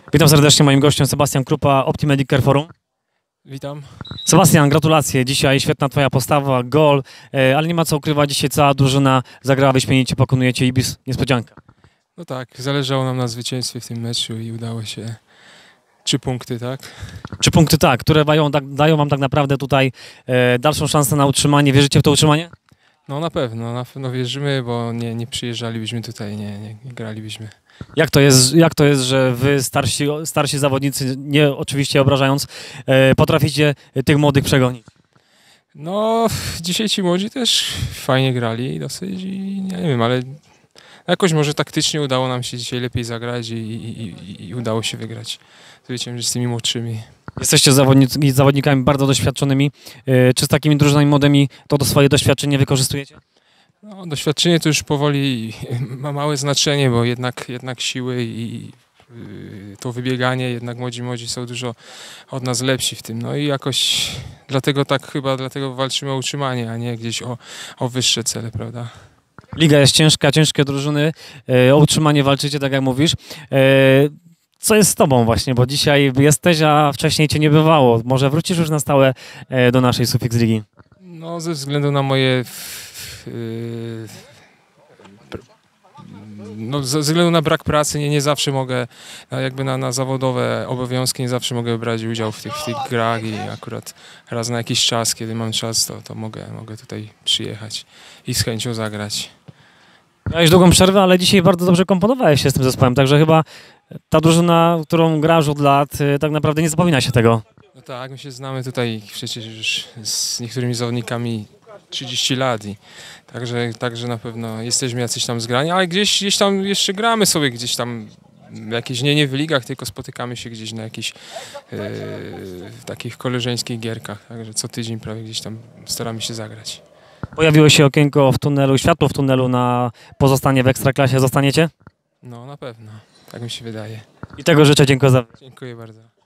Witam serdecznie, moim gościem Sebastian Krupa, Optimedic Care Forum. Witam. Sebastian, gratulacje. Dzisiaj świetna twoja postawa, gol, ale nie ma co ukrywać, dzisiaj cała drużyna zagrała wyśmienicie, pokonujecie Ibis. Niespodzianka. No tak, zależało nam na zwycięstwie w tym meczu i udało się 3 punkty, tak? 3 punkty, tak, które dają wam tak naprawdę tutaj dalszą szansę na utrzymanie. Wierzycie w to utrzymanie? No na pewno wierzymy, bo nie przyjeżdżalibyśmy tutaj, nie gralibyśmy. Jak to jest, że wy starsi zawodnicy, nie oczywiście obrażając, potraficie tych młodych przegonić? No dzisiaj ci młodzi też fajnie grali dosyć i nie wiem, ale jakoś może taktycznie udało nam się dzisiaj lepiej zagrać i udało się wygrać z tymi młodszymi. Jesteście zawodnikami bardzo doświadczonymi. Czy z takimi drużynami młodymi to swoje doświadczenie wykorzystujecie? No, doświadczenie to już powoli ma małe znaczenie, bo jednak siły i to wybieganie, jednak młodzi są dużo od nas lepsi w tym. No i jakoś dlatego walczymy o utrzymanie, a nie gdzieś o wyższe cele, prawda? Liga jest ciężka, ciężkie drużyny, o utrzymanie walczycie, tak jak mówisz. Co jest z tobą właśnie, bo dzisiaj jesteś, a wcześniej cię nie bywało. Może wrócisz już na stałe do naszej Sufix Ligi? No ze względu na moje ze względu na brak pracy nie zawsze mogę, jakby na zawodowe obowiązki nie zawsze mogę brać udział w tych grach i akurat raz na jakiś czas, kiedy mam czas, to mogę tutaj przyjechać i z chęcią zagrać. Miałeś długą przerwę, ale dzisiaj bardzo dobrze komponowałeś się z tym zespołem, także chyba ta drużyna, którą grasz od lat, tak naprawdę nie zapomina się tego. No tak, my się znamy tutaj przecież już z niektórymi zawodnikami 30 lat i także na pewno jesteśmy jacyś tam zgrani, ale gdzieś tam jeszcze gramy sobie gdzieś tam jakieś nie w ligach, tylko spotykamy się gdzieś na jakichś takich koleżeńskich gierkach, także co tydzień prawie gdzieś tam staramy się zagrać. Pojawiło się okienko w tunelu, światło w tunelu na pozostanie w Ekstraklasie. Zostaniecie? No na pewno, tak mi się wydaje. I tego życzę, dziękuję za... Dziękuję bardzo.